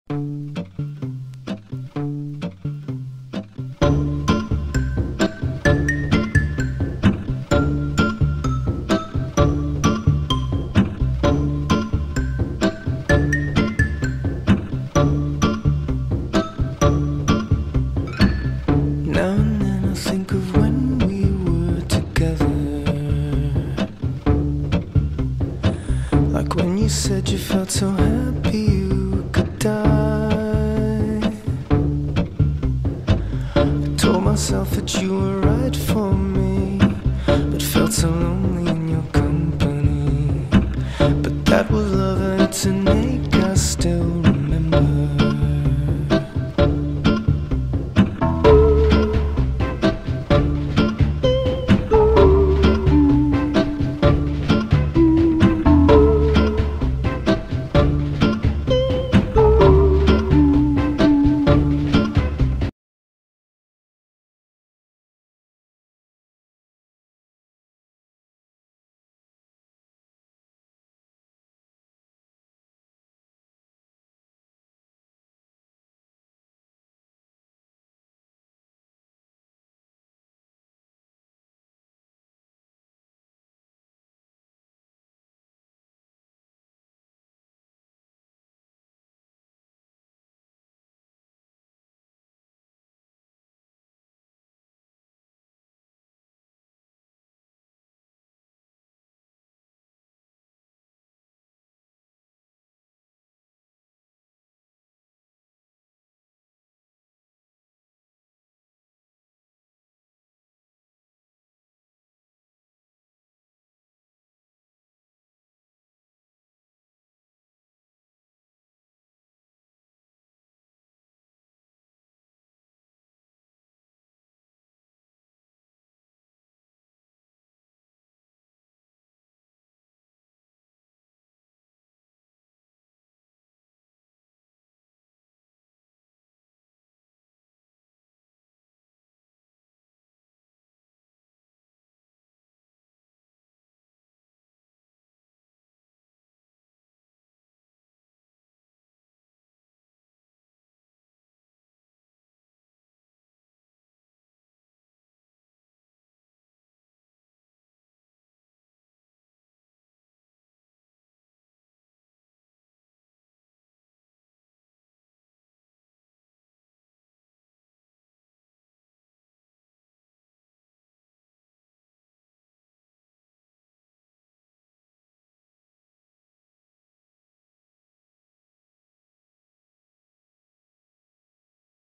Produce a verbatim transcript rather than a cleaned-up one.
Now and then I think of when we were together, like when you said you felt so happy you could die. I told myself that you were right for me, but felt so lonely